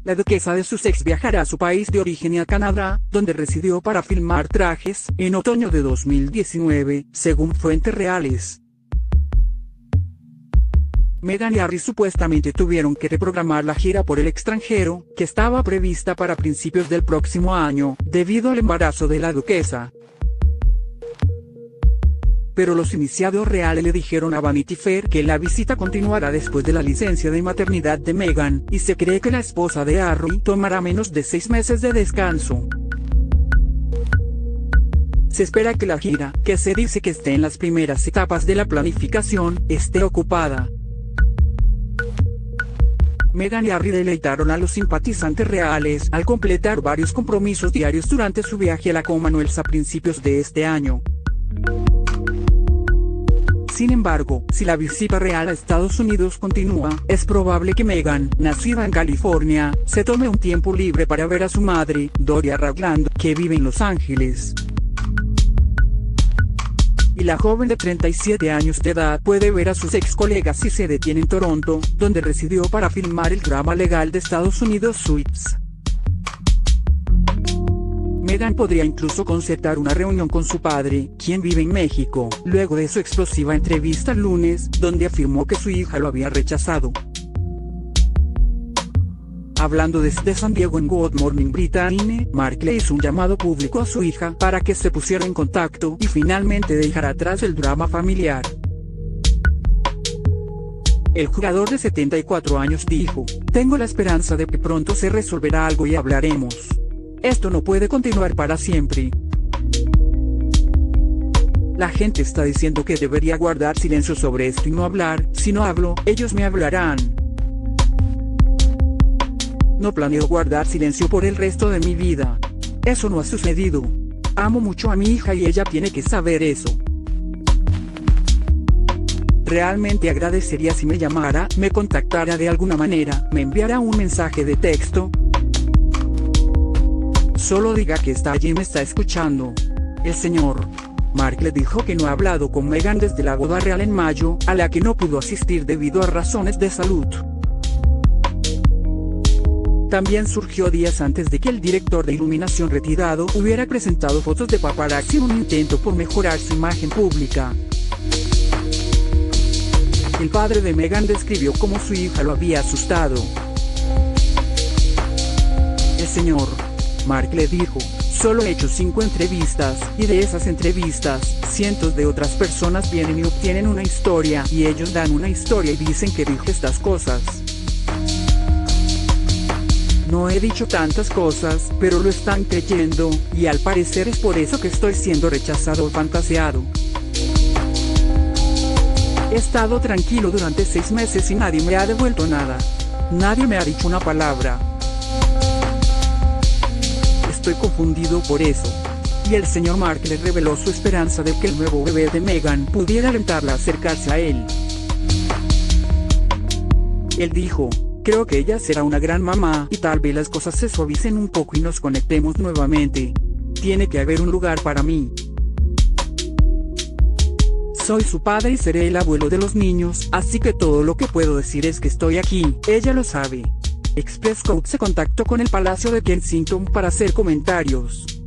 la duquesa de Sussex viajará a su país de origen y a Canadá, donde residió para filmar Trajes, en otoño de 2019, según fuentes reales. Meghan y Harry supuestamente tuvieron que reprogramar la gira por el extranjero, que estaba prevista para principios del próximo año, debido al embarazo de la duquesa. Pero los iniciados reales le dijeron a Vanity Fair que la visita continuará después de la licencia de maternidad de Meghan, y se cree que la esposa de Harry tomará menos de 6 meses de descanso. Se espera que la gira, que se dice que esté en las primeras etapas de la planificación, esté ocupada. Meghan y Harry deleitaron a los simpatizantes reales al completar varios compromisos diarios durante su viaje a la Commonwealth a principios de este año. Sin embargo, si la visita real a Estados Unidos continúa, es probable que Meghan, nacida en California, se tome un tiempo libre para ver a su madre, Doria Ragland, que vive en Los Ángeles. Y la joven de 37 años de edad puede ver a sus ex colegas si se detiene en Toronto, donde residió para filmar el drama legal de Estados Unidos Suits. Meghan podría incluso concertar una reunión con su padre, quien vive en México, luego de su explosiva entrevista el lunes, donde afirmó que su hija lo había rechazado. Hablando desde San Diego en Good Morning Britain, Mark le hizo un llamado público a su hija para que se pusiera en contacto y finalmente dejara atrás el drama familiar. El jugador de 74 años dijo: "Tengo la esperanza de que pronto se resolverá algo y hablaremos. Esto no puede continuar para siempre. La gente está diciendo que debería guardar silencio sobre esto y no hablar. Si no hablo, ellos me hablarán. No planeo guardar silencio por el resto de mi vida. Eso no ha sucedido. Amo mucho a mi hija y ella tiene que saber eso. Realmente agradecería si me llamara, me contactara de alguna manera, me enviara un mensaje de texto. Solo diga que está allí y me está escuchando". El señor Mark le dijo que no ha hablado con Meghan desde la boda real en mayo, a la que no pudo asistir debido a razones de salud. También surgió días antes de que el director de iluminación retirado hubiera presentado fotos de paparazzi en un intento por mejorar su imagen pública. El padre de Meghan describió cómo su hija lo había asustado. El señor Mark le dijo: "Solo he hecho 5 entrevistas, y de esas entrevistas, cientos de otras personas vienen y obtienen una historia, y ellos dan una historia y dicen que dije estas cosas. No he dicho tantas cosas, pero lo están creyendo, y al parecer es por eso que estoy siendo rechazado o fantaseado. He estado tranquilo durante 6 meses y nadie me ha devuelto nada. Nadie me ha dicho una palabra. Estoy confundido por eso". Y el señor Mark le reveló su esperanza de que el nuevo bebé de Meghan pudiera alentarla a acercarse a él. Él dijo: "Creo que ella será una gran mamá y tal vez las cosas se suavicen un poco y nos conectemos nuevamente. Tiene que haber un lugar para mí. Soy su padre y seré el abuelo de los niños, así que todo lo que puedo decir es que estoy aquí, ella lo sabe". Express Code se contactó con el Palacio de Kensington para hacer comentarios.